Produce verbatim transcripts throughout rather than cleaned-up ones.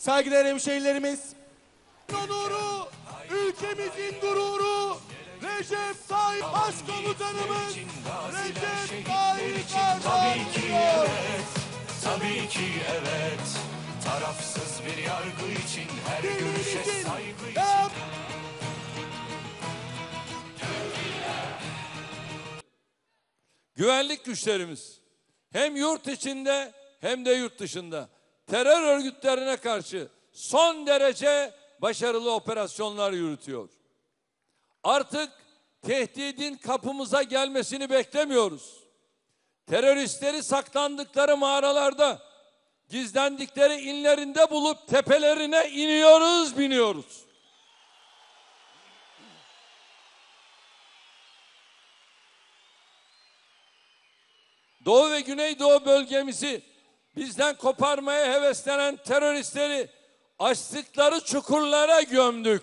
Saygıdeğer hemşehrilerimiz, onuru, ülkemizin gururu, Recep Tayyip Başkomutanımız Recep Tayyip Erdoğan. Tabii ki evet, tabii ki evet. Tarafsız bir yargı için, her görüşe saygı için. Güvenlik güçlerimiz hem yurt içinde hem de yurt dışında terör örgütlerine karşı son derece başarılı operasyonlar yürütüyor. Artık tehdidin kapımıza gelmesini beklemiyoruz. Teröristleri saklandıkları mağaralarda, gizlendikleri inlerinde bulup tepelerine iniyoruz, biniyoruz. Doğu ve Güneydoğu bölgemizi bizden koparmaya heveslenen teröristleri açtıkları çukurlara gömdük.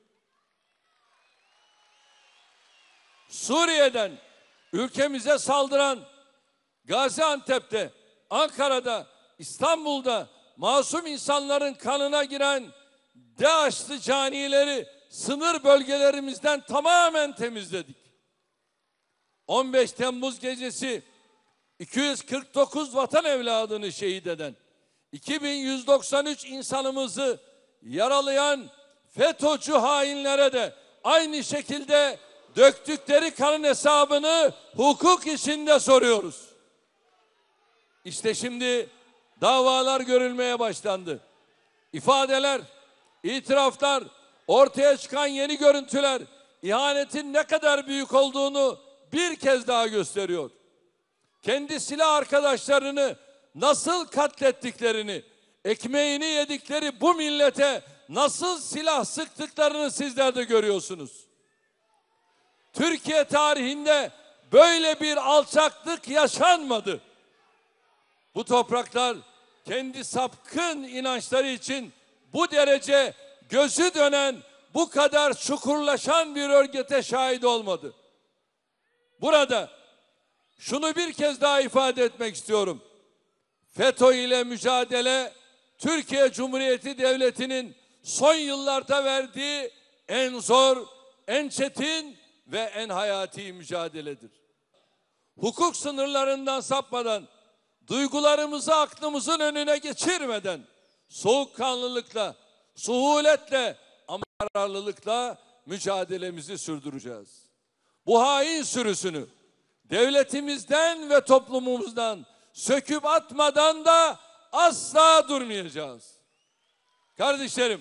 Suriye'den ülkemize saldıran, Gaziantep'te, Ankara'da, İstanbul'da masum insanların kanına giren DAEŞ'li canileri sınır bölgelerimizden tamamen temizledik. on beş Temmuz gecesi iki yüz kırk dokuz vatan evladını şehit eden, iki bin yüz doksan üç insanımızı yaralayan FETÖ'cü hainlere de aynı şekilde döktükleri kanın hesabını hukuk içinde soruyoruz. İşte şimdi davalar görülmeye başlandı. İfadeler, itiraflar, ortaya çıkan yeni görüntüler ihanetin ne kadar büyük olduğunu bir kez daha gösteriyor. Kendi silah arkadaşlarını nasıl katlettiklerini, ekmeğini yedikleri bu millete nasıl silah sıktıklarını sizler de görüyorsunuz. Türkiye tarihinde böyle bir alçaklık yaşanmadı. Bu topraklar kendi sapkın inançları için bu derece gözü dönen, bu kadar çukurlaşan bir örgüte şahit olmadı. Burada şunu bir kez daha ifade etmek istiyorum. FETÖ ile mücadele, Türkiye Cumhuriyeti Devleti'nin son yıllarda verdiği en zor, en çetin ve en hayati mücadeledir. Hukuk sınırlarından sapmadan, duygularımızı aklımızın önüne geçirmeden, soğukkanlılıkla, suhuletle ama kararlılıkla mücadelemizi sürdüreceğiz. Bu hain sürüsünü devletimizden ve toplumumuzdan söküp atmadan da asla durmayacağız. Kardeşlerim,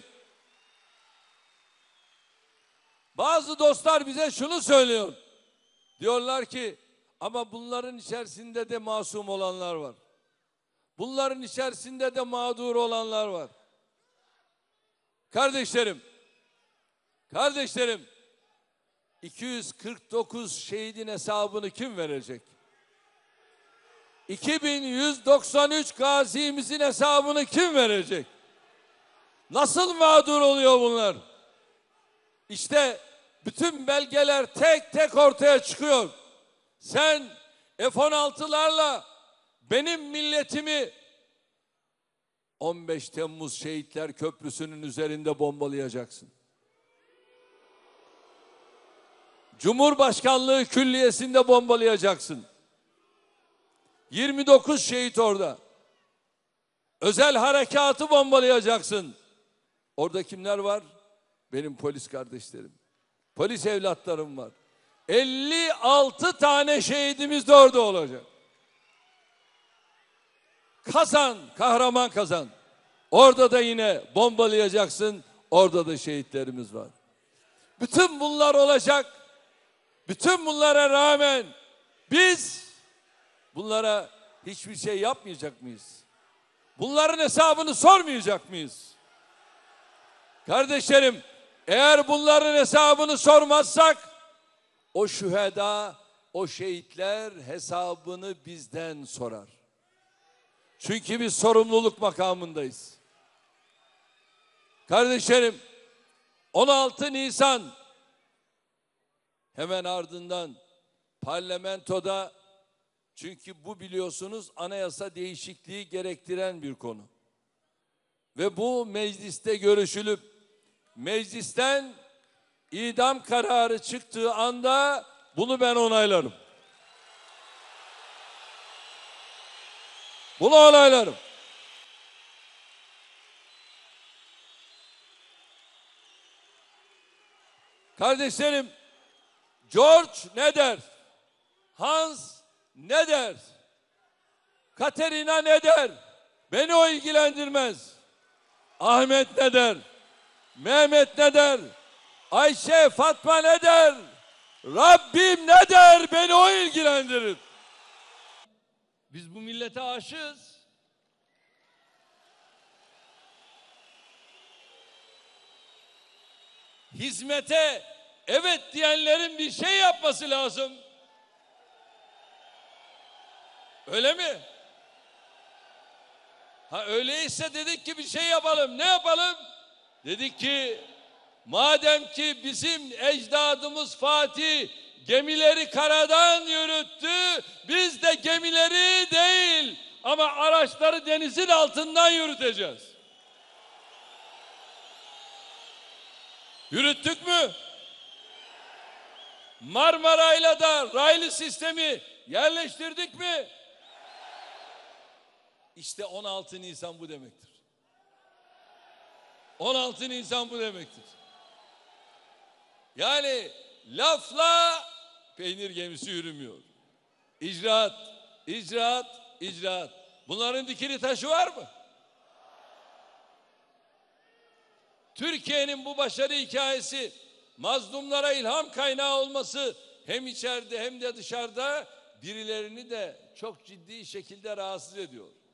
bazı dostlar bize şunu söylüyor. Diyorlar ki ama bunların içerisinde de masum olanlar var. Bunların içerisinde de mağdur olanlar var. Kardeşlerim, kardeşlerim, iki yüz kırk dokuz şehidin hesabını kim verecek? iki bin yüz doksan üç gazimizin hesabını kim verecek? Nasıl mağdur oluyor bunlar? İşte bütün belgeler tek tek ortaya çıkıyor. Sen F on altılarla benim milletimi on beş Temmuz Şehitler Köprüsü'nün üzerinde bombalayacaksın. Cumhurbaşkanlığı Külliyesi'nde bombalayacaksın. yirmi dokuz şehit orada. Özel harekatı bombalayacaksın. Orada kimler var? Benim polis kardeşlerim. Polis evlatlarım var. elli altı tane şehidimiz de orada olacak. Kazan, kahraman Kazan. Orada da yine bombalayacaksın. Orada da şehitlerimiz var. Bütün bunlar olacak. Bütün bunlara rağmen biz bunlara hiçbir şey yapmayacak mıyız? Bunların hesabını sormayacak mıyız? Kardeşlerim, eğer bunların hesabını sormazsak o şüheda, o şehitler hesabını bizden sorar. Çünkü biz sorumluluk makamındayız. Kardeşlerim, on altı Nisan hemen ardından parlamentoda, çünkü bu biliyorsunuz anayasa değişikliği gerektiren bir konu. ve bu mecliste görüşülüp meclisten idam kararı çıktığı anda bunu ben onaylarım. Bunu onaylarım. Kardeşlerim, George ne der? Hans ne der? Katerina ne der? Beni o ilgilendirmez. Ahmet ne der? Mehmet ne der? Ayşe, Fatma ne der? Rabbim ne der? Beni o ilgilendirir. Biz bu millete aşığız. Hizmete evet diyenlerin bir şey yapması lazım. Öyle mi? Ha öyleyse dedik ki bir şey yapalım. Ne yapalım? Dedik ki madem ki bizim ecdadımız Fatih gemileri karadan yürüttü, biz de gemileri değil ama araçları denizin altından yürüteceğiz. Yürüttük mü? Marmara'yla da raylı sistemi yerleştirdik mi? İşte on altı Nisan bu demektir. on altı Nisan bu demektir. Yani lafla peynir gemisi yürümüyor. İcraat, icraat, icraat. Bunların dikili taşı var mı? Türkiye'nin bu başarı hikayesi mazlumlara ilham kaynağı olması hem içeride hem de dışarıda birilerini de çok ciddi şekilde rahatsız ediyor.